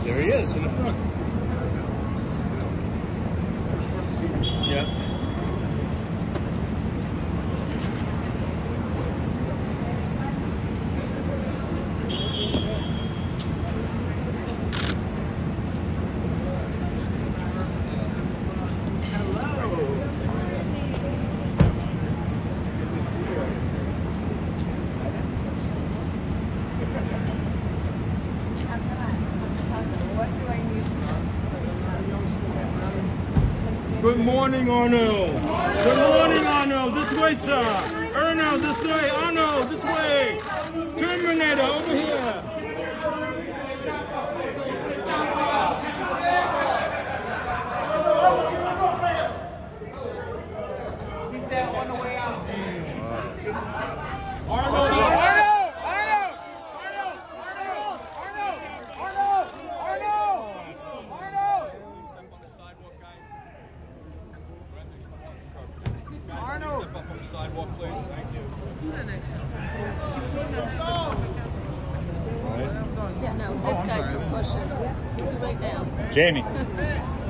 There he is in the front. Yeah. Good morning, Arnold. Good morning, Arnold. This way, sir. Arnold, this way. Arnold, this way. Terminator, over here. He said on the way out. Arnold, Arnold! Step up on the sidewalk, please. Thank you. Yeah, no, this guy's pushing. Too late now. Jamie.